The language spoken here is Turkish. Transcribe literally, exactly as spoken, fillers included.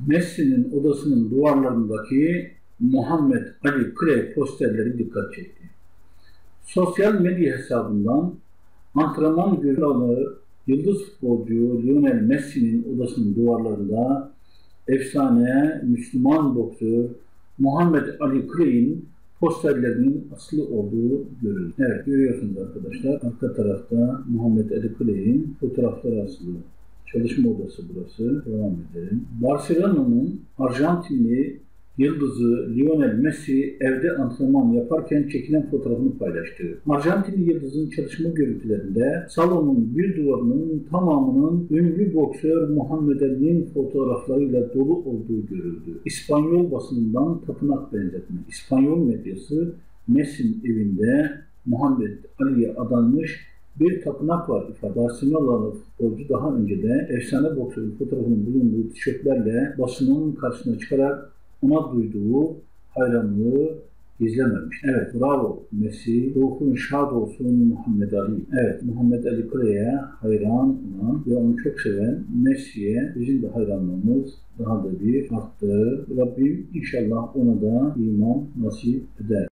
Messi'nin odasının duvarlarındaki Muhammed Ali Clay posterleri dikkat çekti. Sosyal medya hesabından antrenman görüntüleri yıldız futbolcu Lionel Messi'nin odasının duvarlarında efsane Müslüman boksör Muhammed Ali Clay'in posterlerinin asılı olduğu görülür. Evet, görüyorsunuz arkadaşlar. Arka tarafta Muhammed Ali Clay'in fotoğrafları asılı. Çalışma odası burası. Devam edelim. Barcelona'nın Arjantinli yıldızı Lionel Messi evde antrenman yaparken çekilen fotoğrafını paylaştı. Arjantinli yıldızın çalışma görüntülerinde salonun bir duvarının tamamının ünlü boksör Muhammed Ali'nin fotoğraflarıyla dolu olduğu görüldü. İspanyol basınından tapınak benzetme. İspanyol medyası Messi'nin evinde Muhammed Ali'ye adanmış bir tapınak var ifade. Barcelona'lı futbolcu daha önce de efsane boksörün fotoğrafının bulunduğu tişörtlerle basının karşısına çıkarak ona duyduğu hayranlığı gizlememiş. Evet, bravo Messi, ruhun şad olsun Muhammed Ali. Evet, Muhammed Ali Clay'e hayran olan ve onu çok seven Messi'ye bizim de hayranlığımız daha da bir arttı. Rabbim inşallah ona da iman nasip eder.